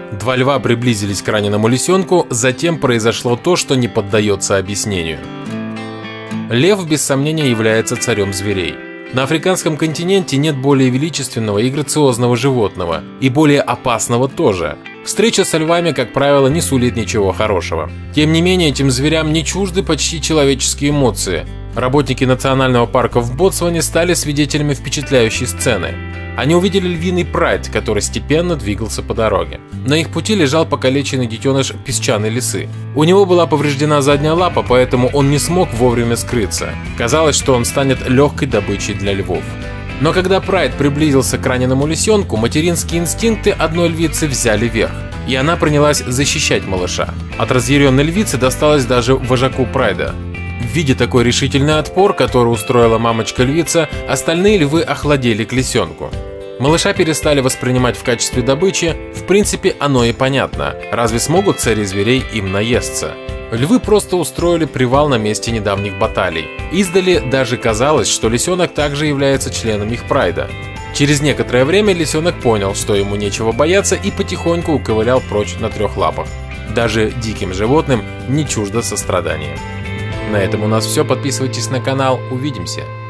Два льва приблизились к раненому лисенку, затем произошло то, что не поддается объяснению. Лев, без сомнения, является царем зверей. На африканском континенте нет более величественного и грациозного животного, и более опасного тоже. Встреча со львами, как правило, не сулит ничего хорошего. Тем не менее, этим зверям не чужды почти человеческие эмоции. Работники национального парка в Ботсване стали свидетелями впечатляющей сцены. Они увидели львиный прайд, который степенно двигался по дороге. На их пути лежал покалеченный детеныш песчаной лисы. У него была повреждена задняя лапа, поэтому он не смог вовремя скрыться. Казалось, что он станет легкой добычей для львов. Но когда прайд приблизился к раненому лисенку, материнские инстинкты одной львицы взяли верх, и она принялась защищать малыша. От разъяренной львицы досталось даже вожаку прайда. Видя такой решительный отпор, который устроила мамочка-львица, остальные львы охладели к лисенку. Малыша перестали воспринимать в качестве добычи, в принципе, оно и понятно. Разве смогут цари зверей им наесться? Львы просто устроили привал на месте недавних баталий. Издали даже казалось, что лисенок также является членом их прайда. Через некоторое время лисенок понял, что ему нечего бояться, и потихоньку уковылял прочь на трех лапах. Даже диким животным не чуждо сострадание. На этом у нас все. Подписывайтесь на канал. Увидимся.